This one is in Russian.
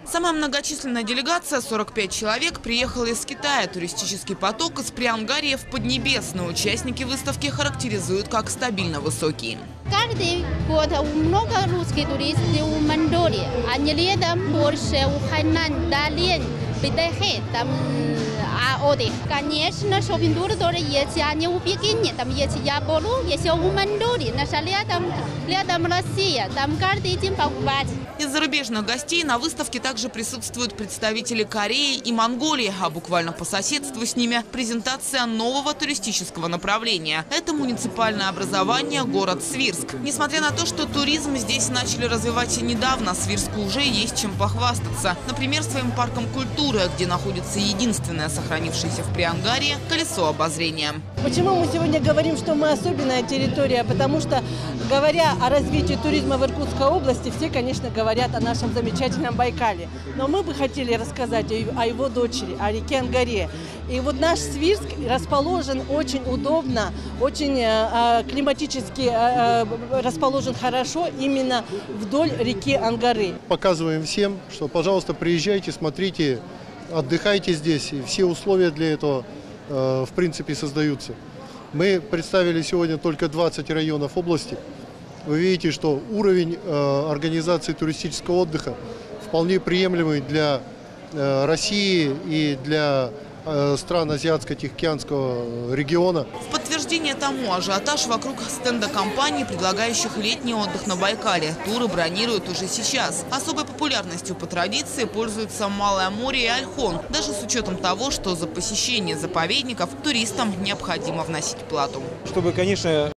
Самая многочисленная делегация, 45 человек, приехала из Китая. Туристический поток из Приангарии в Поднебесную участники выставки характеризуют как стабильно высокий. Каждый год много русских туристов у Мандоли. Они летом больше у Хайнань, Далин, Бидайхэ, там отдых. Конечно, шопинг-туры тоже есть. Они у Пекине, там есть Яполу, есть у Мандоли. Наша летом Россия, там каждый день покупать. Из зарубежных гостей на выставке также присутствуют представители Кореи и Монголии, а буквально по соседству с ними презентация нового туристического направления. Это муниципальное образование город Свирск. Несмотря на то, что туризм здесь начали развивать недавно, Свирску уже есть чем похвастаться. Например, своим парком культуры, где находится единственное сохранившееся в Приангарии колесо обозрения. Почему мы сегодня говорим, что мы особенная территория? Потому что, говоря о развитии туризма в Иркутской области, все, конечно, говорят о нашем замечательном Байкале. Но мы бы хотели рассказать о его дочери, о реке Ангаре. И вот наш Свирск расположен очень удобно, очень климатически расположен хорошо именно вдоль реки Ангары. Показываем всем, что, пожалуйста, приезжайте, смотрите, отдыхайте здесь. И все условия для этого, в принципе, создаются. Мы представили сегодня только 20 районов области. Вы видите, что уровень организации туристического отдыха вполне приемлемый для России и для стран Азиатско-Тихоокеанского региона. В подтверждение тому ажиотаж вокруг стенда компаний, предлагающих летний отдых на Байкале. Туры бронируют уже сейчас. Особой популярностью по традиции пользуются Малое море и Ольхон. Даже с учетом того, что за посещение заповедников туристам необходимо вносить плату. Чтобы, конечно,